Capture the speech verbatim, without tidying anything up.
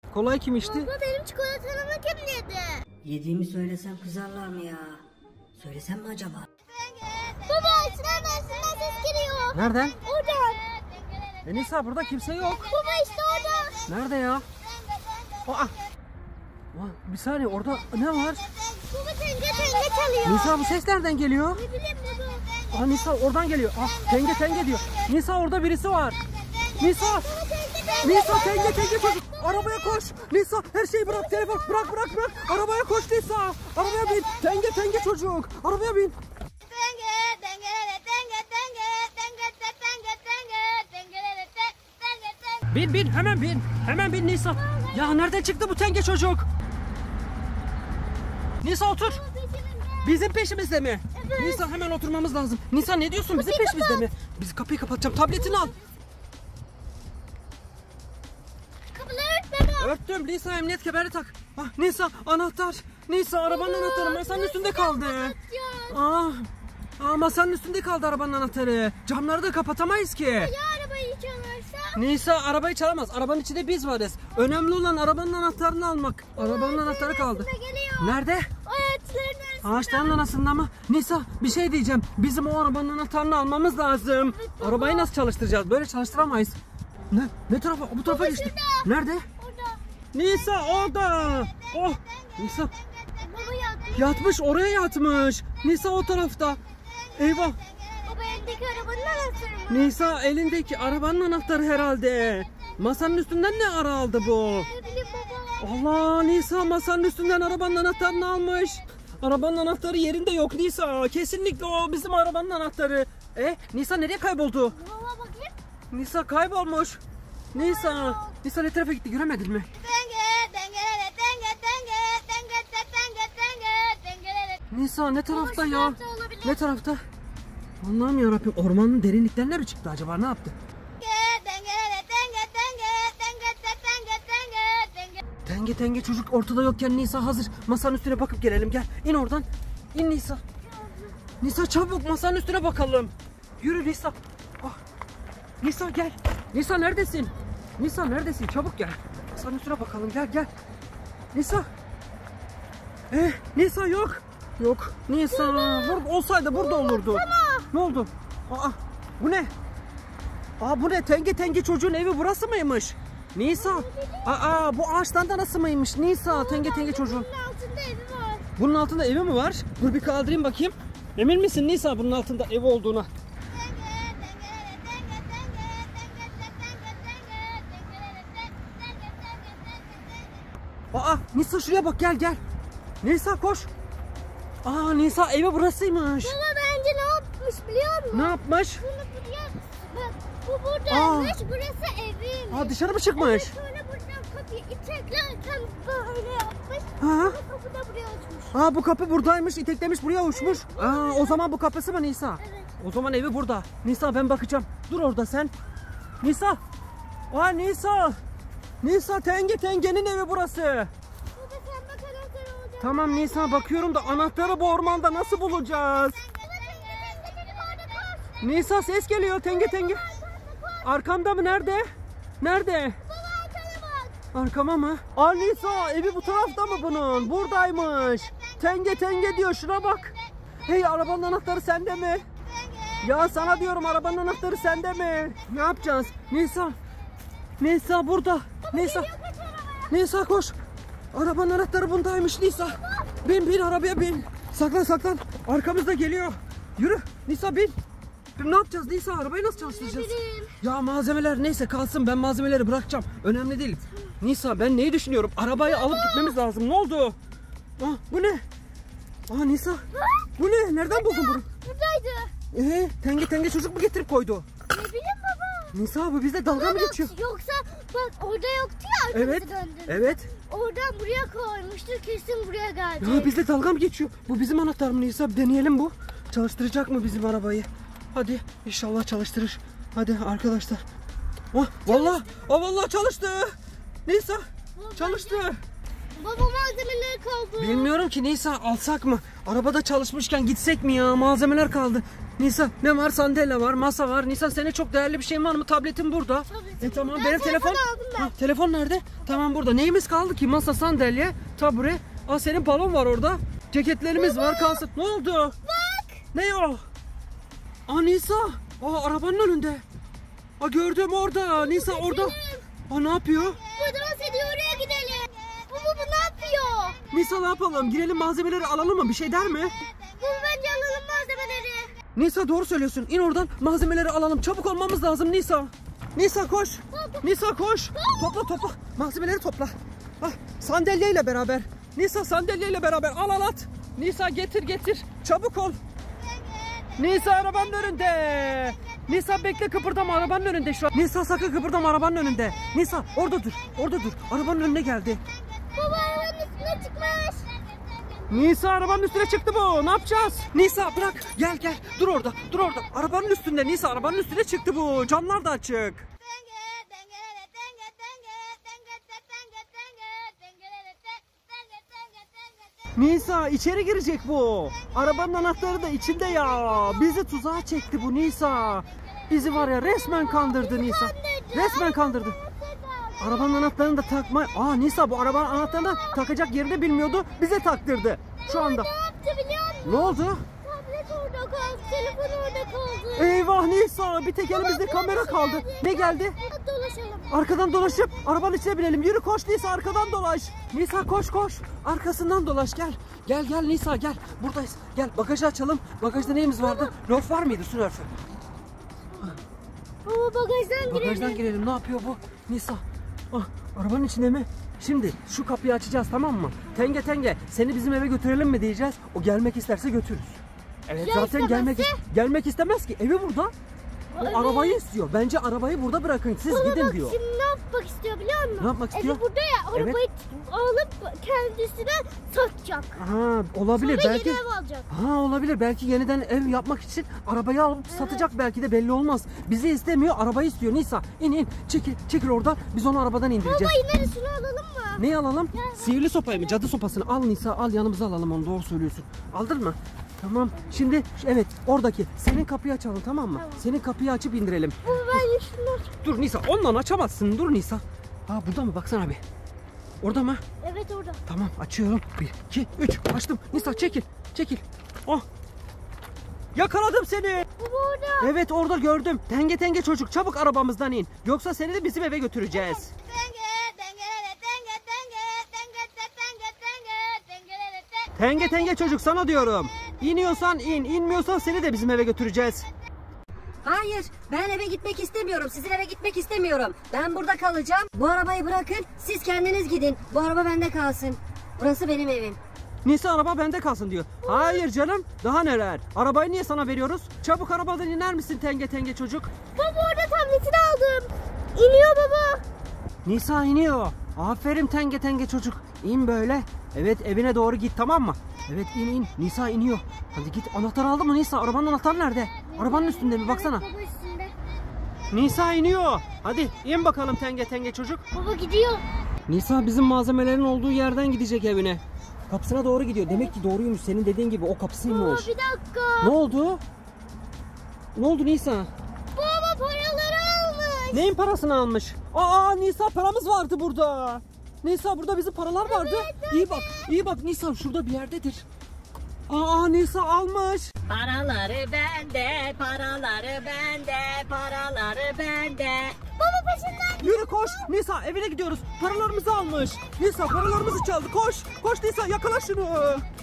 Kolayı kim içti? Baba benim çikolatamı kim yedi? Yediğimi söylesem kızarlar mı ya? Söylesem mi acaba? Baba içinden içinden ses geliyor. Nereden? Oradan. E Nisa burada kimse yok. Baba işte orada. Nerede ya? Aa. Bir saniye orada ne var? Baba tenge tenge çalıyor. Nisa bu ses nereden geliyor? Ne bileyim baba. Aa Nisa oradan geliyor. Ah tenge tenge diyor. Nisa orada birisi var. Nisa. Nisa tenge tenge çocuk. Arabaya koş. Nisa her şeyi bırak. Telefon bırak bırak bırak. Arabaya koş Nisa. Arabaya bin. Tenge tenge çocuk. Arabaya bin. Bin bin hemen bin. Hemen bin Nisa. Ya nereden çıktı bu tenge çocuk? Nisa otur. Bizim peşimizde mi? Evet. Nisa hemen oturmamız lazım. Nisa ne diyorsun? Bizim Kapıyı peşimizde kapat. mi? Biz kapıyı kapatacağım. Tabletini al. Kapıları ört baba. Örttüm. Nisa emniyet kemeri tak. Ah Nisa anahtar. Nisa arabanın anahtarı masanın üstünde kaldı. Ah. Aa, masanın üstünde kaldı arabanın anahtarı. Camları da kapatamayız ki. Ya arabayı çalarsa? Nisa arabayı çalamaz. Arabanın içinde biz varız. Önemli olan arabanın anahtarını almak. Arabanın anahtarı kaldı. Nerede? O ağaçların arasında. Ağaçların arasında mı? Nisa bir şey diyeceğim. Bizim o arabanın anahtarını almamız lazım. Evet, baba. Arabayı nasıl çalıştıracağız? Böyle çalıştıramayız. Ne? Ne tarafa? Bu tarafa Baba, geçti. şurada. Nerede? Orada. Nisa orada. Oh. Nisa Baba yatmış. yatmış oraya yatmış. Nisa o tarafta. Eyvah. Baba elindeki arabanın anahtarı mı? Nisa elindeki arabanın anahtarı herhalde. Masanın üstünden ne ara aldı bu? Ne bileyim baba. Allah Nisa masanın üstünden arabanın anahtarını almış. Arabanın anahtarı yerinde yok Nisa. Kesinlikle o bizim arabanın anahtarı. E Nisa nereye kayboldu? Baba bakayım. Nisa kaybolmuş. Nisa. Nisa ne tarafa gitti göremedin mi? Nisa ne tarafta ya? tarafta olabilir. Ne tarafta? Allah'ım yarabbim ormanın derinliklerine mi çıktı acaba ne yaptı? Tenge tenge çocuk ortada yokken Nisa hazır. Masanın üstüne bakıp gelelim gel. İn oradan. İn Nisa. Nisa çabuk masanın üstüne bakalım. Yürü Nisa. Ah. Nisa gel. Nisa neredesin? Nisa neredesin? Çabuk gel. Masanın üstüne bakalım gel gel. Nisa. Eh Nisa yok. Yok. Nisa. Burada olsaydı burada olurdu. Ne oldu? Aa bu ne? Aa bu ne? Tenge tenge çocuğun evi burası mıymış? Nisa. Aa bu ağaçtan da nasıl mıymış? Nisa tenge tenge çocuğun. Bunun altında evi var. Bunun altında evi mi var? Dur bir kaldırayım bakayım. Emin misin Nisa bunun altında evi olduğuna? Aa Nisa şuraya bak gel gel. Nisa koş. Aa Nisa evi burasıymış. Baba bence ne yapmış biliyor musun? Ne yapmış? Bunu buraya, bak, bu buradaymış, burası evim. Aa dışarı mı çıkmış? Sonra buradan kapıyı iteklerken böyle yapmış. Ha? Bu kapı da buraya açmış. Aa bu kapı buradaymış, iteklemiş buraya uçmuş. Aa o zaman bu kapısı mı Nisa? Evet. O zaman evi burada. Nisa ben bakacağım. Dur orada sen. Nisa. Aa Nisa. Nisa tenge tengenin evi burası. Baba sen bak anahtarı orada. Tamam Nisa bakıyorum da anahtarı bu ormanda nasıl bulacağız? Nisa ses geliyor tenge tenge. Arkamda mı nerede? Nerede? Baba arkana bak. Arkama mı? Aa Nisa evi bu tarafta mı bunun? Buradaymış. Tenge tenge diyor şuna bak. Hey arabanın anahtarı sende mi? Ya sana diyorum arabanın anahtarı sende mi? Ne yapacağız? Nisa. Nisa burada. Nisa. Nisa koş. Arabanın anahtarı bundaymış Nisa. Bin bin arabaya bin. Saklan saklan. Arkamızda geliyor. Yürü Nisa bin. Ne yapacağız Nisa? Arabayı nasıl çalıştıracağız? Ya malzemeler neyse kalsın ben malzemeleri bırakacağım. Önemli değil. Nisa ben neyi düşünüyorum? Arabayı alıp gitmemiz lazım. Ne oldu? Ah, bu ne? Aa Nisa. Bu ne? Nereden buldun bunu? Buradaydı. Ee, tenge tenge çocuk mu getirip koydu? Ne bileyim baba. Nisa bu bizle dalga mı Baba, geçiyor? Yoksa bak orada yoktu ya arkamızı Evet. döndürdü. Evet. Oradan buraya koymuştur kesin buraya gelecek. Ya bizle dalga mı geçiyor? Bu bizim anahtar mı Nisa? Bir deneyelim bu. Çalıştıracak mı bizim arabayı? Hadi inşallah çalıştırır. Hadi arkadaşlar. Oh vallahi, oh vallahi çalıştı. Nisa çalıştı. Baba malzemeleri kaldı. Bilmiyorum ki Nisa, alsak mı? Arabada çalışmışken gitsek mi ya? Malzemeler kaldı. Nisa ne var? Sandalye var, masa var. Nisa senin çok değerli bir şeyin var mı? Tabletin burada. Tabletim E tamam, burada. benim telefon. Telefonu aldım ben. Ha, telefon nerede? Tamam burada. Neyimiz kaldı ki? Masa, sandalye, tabure. Aa senin balon var orada. Ceketlerimiz var, kalsın. Ne oldu? Bak. Ne o? Aa Nisa. Aa arabanın önünde. Aa gördüm orada. Nisa orada. Aa ne yapıyor? Bu dans ediyor, oraya gidelim. Baba bu ne yapıyor? Nisa ne yapalım? Girelim malzemeleri alalım mı? Bir şey der mi? Baba bence alalım malzemeleri. Nisa doğru söylüyorsun. İn oradan, malzemeleri alalım. Çabuk olmamız lazım Nisa. Nisa koş. Nisa koş. Topla topla. Malzemeleri topla. Ah, sandalyeyle beraber. Nisa sandalyeyle beraber al al at. Nisa getir getir. Çabuk ol. Nisa arabanın önünde. Nisa bekle, kıpırdama, arabanın önünde şu an. Nisa sakın kıpırdama, arabanın önünde. Nisa orada dur. Orada dur. Arabanın önüne geldi. Baba arabanın üstüne çıkmış. Nisa arabanın üstüne çıktı bu. Ne yapacağız? Nisa bırak. Gel gel. Dur orada. Dur orada. Arabanın üstünde Nisa. Arabanın üstüne çıktı bu. Camlar da açık. Nisa içeri girecek bu. Arabanın anahtarı da içinde ya. Bizi tuzağa çekti bu Nisa. Bizi var ya resmen kandırdı Nisa. Resmen kandırdı. Arabanın anahtarını da takma. Aa Nisa bu arabanın anahtarını takacak yerini bilmiyordu. Bize taktırdı. Şu anda. Ne yaptı biliyor musun? Ne oldu? Tablet orada kaldı, telefon orada kaldı. Eyvah Nisa, bir tek elimizde kamera kaldı. Ne geldi? Hadi dolaşalım. Arkadan dolaşıp arabanın içine binelim. Yürü koş Nisa, arkadan dolaş. Nisa koş koş. Arkasından dolaş gel. Gel gel Nisa gel. Buradayız. Gel bagajı açalım. Bagajda neyimiz vardı? Lörf var mıydı? Su lörfü. Baba bagajdan girelim. Bagajdan girelim. Ne yapıyor bu? Nisa. Ah, arabanın içinde mi? Şimdi şu kapıyı açacağız, tamam mı? Tenge tenge seni bizim eve götürelim mi diyeceğiz. O gelmek isterse götürürüz. Evet Ya zaten gelmek istemezse? gelmek istemez ki. Evi burada. O Evet. arabayı istiyor. Bence arabayı burada bırakın. Siz Baba gidin bak diyor. şimdi ne yapmak istiyor biliyor musun? Ne yapmak istiyor? Evi burada ya, Evet. arabayı alıp kendisine satacak. Ha olabilir Sonra belki. yeni ev alacak. Ha olabilir belki yeniden ev yapmak için arabayı alıp satacak, belki de belli olmaz. Bizi istemiyor, arabayı istiyor. Nisa in in çekil çekil oradan, biz onu arabadan indireceğiz. Baba yine şunu alalım mı? Neyi alalım? Sihirli sopayı mı? Cadı sopasını al Nisa, al yanımıza alalım onu, doğru söylüyorsun. Aldın mı? Tamam. Şimdi evet oradaki senin kapıyı açalım, tamam mı? Tamam. Senin kapıyı açıp indirelim. Baba ben şunu aç. Dur Nisa, ondan açamazsın. Dur Nisa. Ha burada mı? Baksana bir. Orada mı? Evet orada. Tamam açıyorum. Bir, iki, üç. Açtım. Nisa çekil. Çekil. Oh. Yakaladım seni. Baba orada. Evet orada gördüm. Tenge tenge çocuk, çabuk arabamızdan in. Yoksa seni de bizim eve götüreceğiz. Tenge tenge çocuk sana diyorum. İniyorsan in, inmiyorsan seni de bizim eve götüreceğiz. Hayır, ben eve gitmek istemiyorum. Sizin eve gitmek istemiyorum. Ben burada kalacağım. Bu arabayı bırakın, siz kendiniz gidin. Bu araba bende kalsın. Burası benim evim. Nisa araba bende kalsın diyor. Hayır canım, daha neler. Arabayı niye sana veriyoruz? Çabuk arabadan iner misin tenge tenge çocuk? Baba orada tabletini aldım. İniyor baba. Nisa iniyor. Aferin tenge tenge çocuk. İn böyle. Evet evine doğru git, tamam mı? Evet in in. Nisa iniyor. Hadi git, anahtar aldın mı Nisa? Arabanın anahtarı nerede? Arabanın üstünde mi? Baksana. Evet, baba üstünde. Nisa iniyor. Hadi in bakalım tenge tenge çocuk. Baba gidiyor. Nisa bizim malzemelerin olduğu yerden gidecek evine. Kapısına doğru gidiyor. Demek ki doğruymuş. Senin dediğin gibi o Baba kapısıymış. bir dakika. Ne oldu? Ne oldu Nisa? Baba paraları almış. Neyin parasını almış? Aa Nisa, paramız vardı burada. Nisa burada bizim paralar vardı. İyi bak, iyi bak Nisa, şurada bir yerdedir. Aa Nisa almış. Paraları bende, paraları bende, paraları bende. Baba peşinden. Yürü koş. Nisa evine gidiyoruz. Paralarımızı almış. Nisa paralarımızı çaldı. Koş. Koş Nisa, yakala şunu.